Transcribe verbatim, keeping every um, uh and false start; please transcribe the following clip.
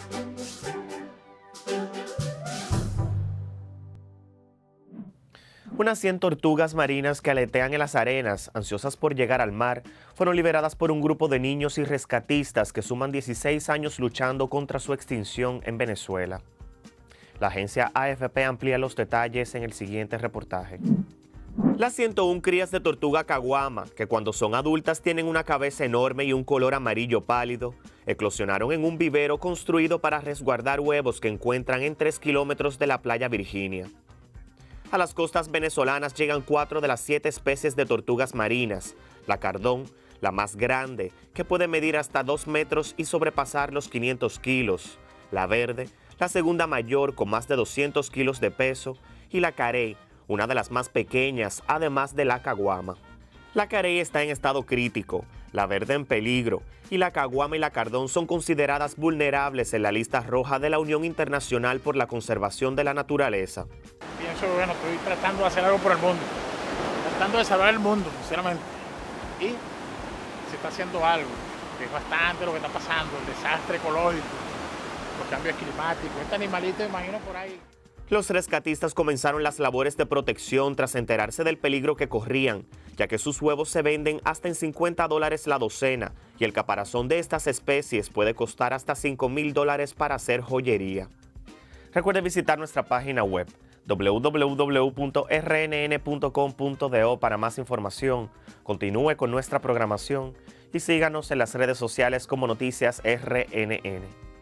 Unas cien tortugas marinas que aletean en las arenas, ansiosas por llegar al mar, fueron liberadas por un grupo de niños y rescatistas que suman dieciséis años luchando contra su extinción en Venezuela. La agencia A F P amplía los detalles en el siguiente reportaje. Las ciento una crías de tortuga caguama, que cuando son adultas tienen una cabeza enorme y un color amarillo pálido, eclosionaron en un vivero construido para resguardar huevos que encuentran en tres kilómetros de la playa Virginia. A las costas venezolanas llegan cuatro de las siete especies de tortugas marinas, la cardón, la más grande, que puede medir hasta dos metros y sobrepasar los quinientos kilos, la verde, la segunda mayor con más de doscientos kilos de peso, y la carey, una de las más pequeñas, además de la caguama. La carey está en estado crítico, la verde en peligro, y la caguama y la cardón son consideradas vulnerables en la lista roja de la Unión Internacional por la Conservación de la Naturaleza. Pienso que bueno, estoy tratando de hacer algo por el mundo, tratando de salvar el mundo, sinceramente. Y se está haciendo algo, que es bastante lo que está pasando, el desastre ecológico, los cambios climáticos, este animalito, imagino por ahí. Los rescatistas comenzaron las labores de protección tras enterarse del peligro que corrían, ya que sus huevos se venden hasta en cincuenta dólares la docena y el caparazón de estas especies puede costar hasta cinco mil dólares para hacer joyería. Recuerde visitar nuestra página web w w w punto r n n punto com punto do para más información. Continúe con nuestra programación y síganos en las redes sociales como Noticias R N N.